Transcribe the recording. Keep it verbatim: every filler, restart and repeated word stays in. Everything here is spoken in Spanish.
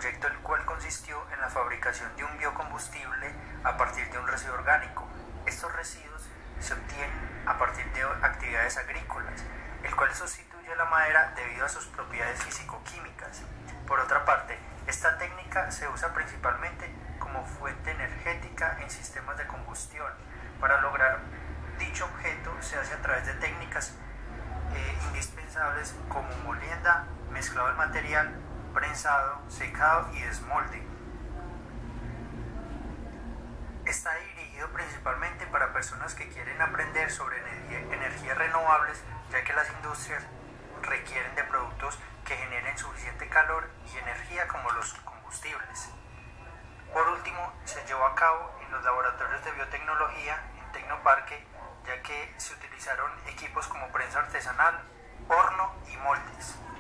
proyecto el cual consistió en la fabricación de un biocombustible a partir de un residuo orgánico. Estos residuos se obtienen a partir de actividades agrícolas, el cual sustituye la madera debido a sus propiedades físico-químicas. Por otra parte, esta técnica se usa principalmente como fuente energética en sistemas de combustión. Para lograr dicho objeto se hace a través de técnicas eh, indispensables como molienda, mezclado del material, prensado, secado y desmolde. Está dirigido principalmente para personas que quieren aprender sobre energía, energías renovables, ya que las industrias requieren de productos que generen suficiente calor y energía como los combustibles. Por último, se llevó a cabo en los laboratorios de biotecnología en Tecnoparque, ya que se utilizaron equipos como prensa artesanal, horno y moldes.